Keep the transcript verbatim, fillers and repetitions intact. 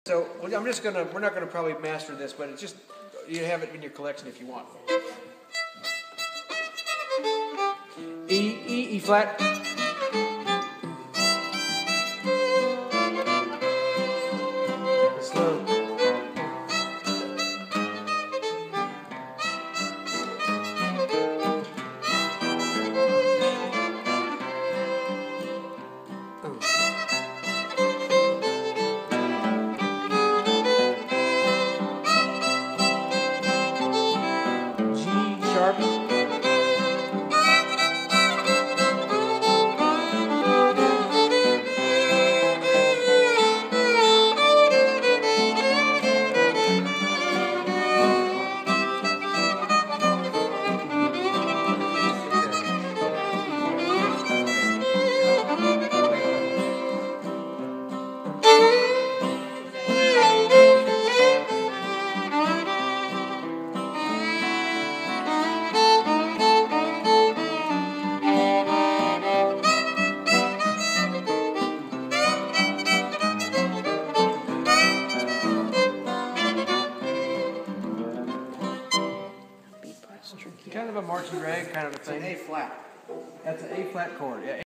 So well, I'm just gonna, we're not gonna probably master this, but it's just, you have it in your collection if you want. E, E, E flat. Slow. Sharp. Kind of a marching drag kind of a thing. It's an A flat. That's an A flat chord. Yeah.